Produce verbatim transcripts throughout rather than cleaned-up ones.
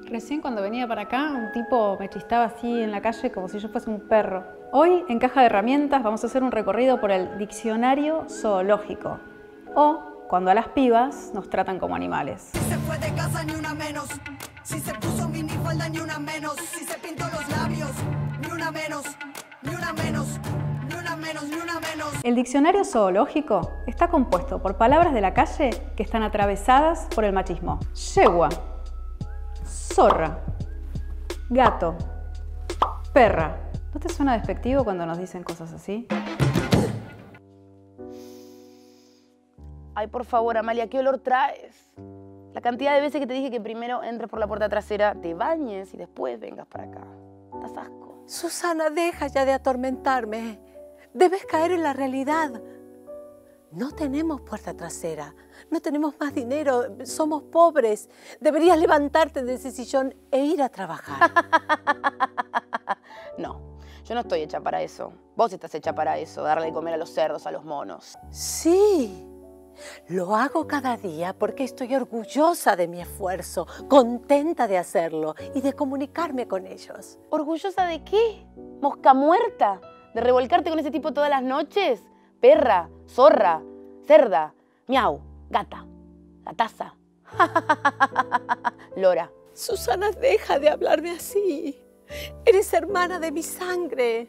Recién cuando venía para acá, un tipo me chistaba así en la calle como si yo fuese un perro. Hoy, en Caja de Herramientas, vamos a hacer un recorrido por el diccionario zoológico. O cuando a las pibas nos tratan como animales. Si se fue de casa ni una menos, si se puso minifalda ni una menos, si se pintó los labios ni una menos, ni una menos, ni una menos, ni una menos. El diccionario zoológico está compuesto por palabras de la calle que están atravesadas por el machismo. Yegua, zorra, gato, perra. ¿No te suena despectivo cuando nos dicen cosas así? Ay, por favor, Amalia, ¿qué olor traes? La cantidad de veces que te dije que primero entres por la puerta trasera, te bañes y después vengas para acá. Das asco. Susana, deja ya de atormentarme. Debes caer en la realidad. No tenemos puerta trasera, no tenemos más dinero, somos pobres. Deberías levantarte de ese sillón e ir a trabajar. No, yo no estoy hecha para eso. Vos estás hecha para eso, darle de comer a los cerdos, a los monos. Sí, lo hago cada día porque estoy orgullosa de mi esfuerzo, contenta de hacerlo y de comunicarme con ellos. ¿Orgullosa de qué? ¿Mosca muerta? ¿De revolcarte con ese tipo todas las noches? Perra, zorra, cerda, miau, gata, gataza, lora. Susana, deja de hablarme así. Eres hermana de mi sangre.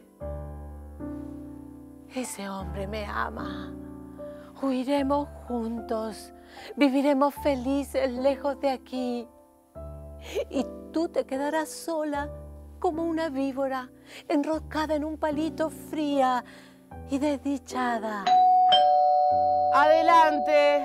Ese hombre me ama. Huiremos juntos. Viviremos felices lejos de aquí. Y tú te quedarás sola como una víbora, enroscada en un palito, fría y desdichada. ¡Adelante!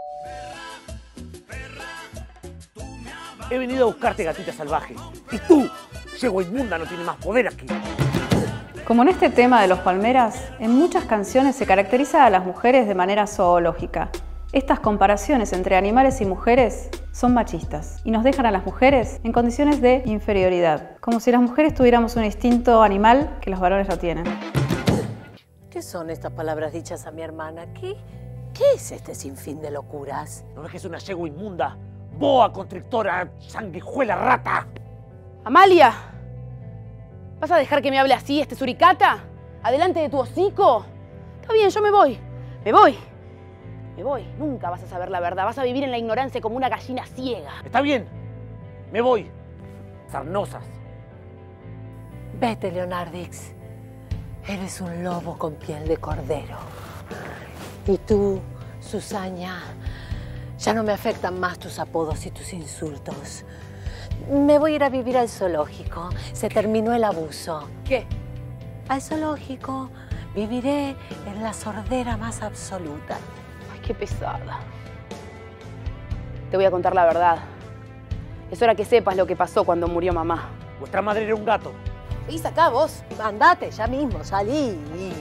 He venido a buscarte, gatita salvaje. Y tú, yegua inmunda, no tienes más poder aquí. Como en este tema de los palmeras, en muchas canciones se caracteriza a las mujeres de manera zoológica. Estas comparaciones entre animales y mujeres son machistas y nos dejan a las mujeres en condiciones de inferioridad, como si las mujeres tuviéramos un instinto animal que los varones no tienen. ¿Qué son estas palabras dichas a mi hermana? ¿Qué, qué es este sinfín de locuras? ¿No ves que es una yegua inmunda? Boa constrictora, sanguijuela, rata. ¡Amalia! ¿Vas a dejar que me hable así este suricata? ¿Adelante de tu hocico? Está bien, yo me voy. Me voy. Me voy. Nunca vas a saber la verdad. Vas a vivir en la ignorancia como una gallina ciega. Está bien. Me voy. Sarnosas. Vete, Leonardix. Eres un lobo con piel de cordero. Y tú, Susana, ya no me afectan más tus apodos y tus insultos. Me voy a ir a vivir al zoológico. Se terminó el abuso. ¿Qué? Al zoológico viviré en la sordera más absoluta. Ay, qué pesada. Te voy a contar la verdad. Es hora que sepas lo que pasó cuando murió mamá. Vuestra madre era un gato. Seguís acá, vos. Andate ya mismo, salí.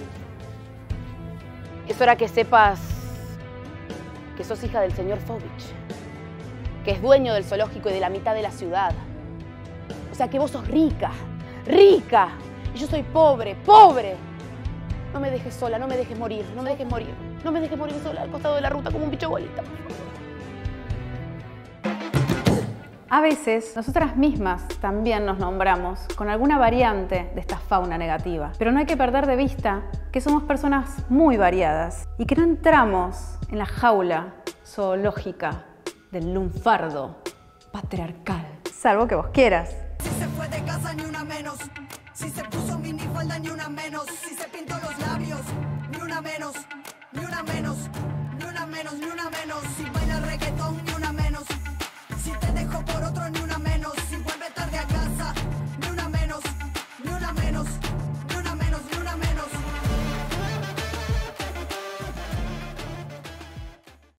Es hora que sepas que sos hija del señor Fovich, que es dueño del zoológico y de la mitad de la ciudad. O sea que vos sos rica, rica, y yo soy pobre, pobre. No me dejes sola, no me dejes morir, no me dejes morir. No me dejes morir sola al costado de la ruta como un bicho bolita. A veces, nosotras mismas también nos nombramos con alguna variante de esta fauna negativa. Pero no hay que perder de vista que somos personas muy variadas y que no entramos en la jaula zoológica del lunfardo patriarcal. Salvo que vos quieras. Si se fue de casa ni una menos, si se puso minifalda ni una menos, si se pintó los labios ni una menos, ni una menos, ni una menos, ni una menos, si baila reggaetón